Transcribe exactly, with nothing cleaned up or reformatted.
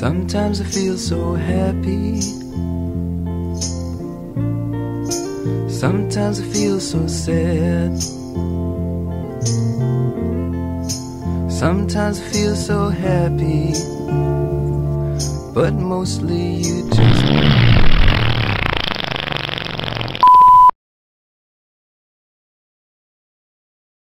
Sometimes I feel so happy, sometimes I feel so sad, sometimes I feel so happy, but mostly you just